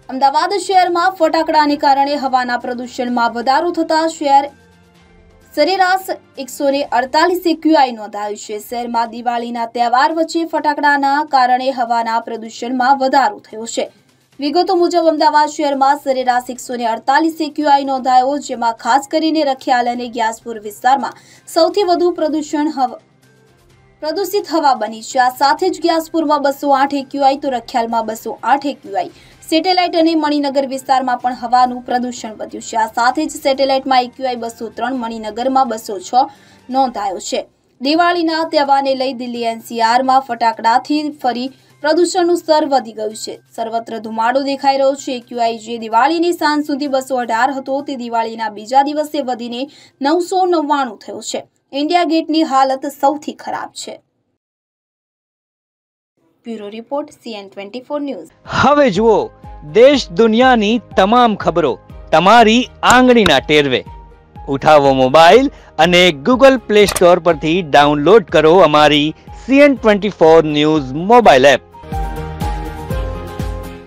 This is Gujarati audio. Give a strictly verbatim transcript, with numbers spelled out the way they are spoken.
અમદાવાદ શહેરમાં ફટાકડાને કારણે હવાના પ્રદૂષણમાં વધારો થતા શહેર સરેરાશ એકસો અડતાલીસ એક્યુઆઈ નોંધાયું છે। શહેરમાં દિવાળીના તહેવાર વચ્ચે ફટાકડાના કારણે હવાના પ્રદૂષણમાં વધારો થયો છે। વિગતો મુજબ અમદાવાદ શહેરમાં સરેરાશ એકસો અડતાલીસ એક્યુઆઈ નોંધાયો, જેમાં ખાસ કરીને રખિયાલ અને ગ્યાસપુર વિસ્તારમાં સૌથી વધુ પ્રદૂષણ પ્રદૂષિત હવા બની છે। આ સાથે જ ગ્યાસપુરમાં બસો આઠ એક્યુઆઈ તો રખિયાલમાં બસો આઠ એક્યુઆઈ, સેટેલાઇટ અને મણિનગર વિસ્તારમાં પણ હવાનું પ્રદૂષણ વધ્યું છે। આ સાથે જ સેટેલાઇટમાં એક્યુઆઈ બસો ત્રણ, મણિનગરમાં બસો છ નોંધાયો છે। દિવાળીના તહેવારને લઈ દિલ્હી એનસીઆરમાં ફટાકડાથી ફરી પ્રદૂષણનું સ્તર વધી ગયું છે। સર્વત્ર ધુમાડો દેખાઈ રહ્યો છે। એક્યુઆઈ જે દિવાળીની સાંજ સુધી બસો અઢાર હતો તે દિવાળીના બીજા દિવસે વધીને નવસો નવ્વાણું થયો છે। ઇન્ડિયા ગેટની હાલત સૌથી ખરાબ છે। Bureau report CN twenty four news. હવે જુઓ દેશ દુનિયાની તમામ ખબરો તમારી આંગળીના ટેરવે। ઉઠાવો મોબાઈલ અને ગૂગલ પ્લે સ્ટોર પરથી ડાઉનલોડ કરો અમારી CN twenty four news mobile app.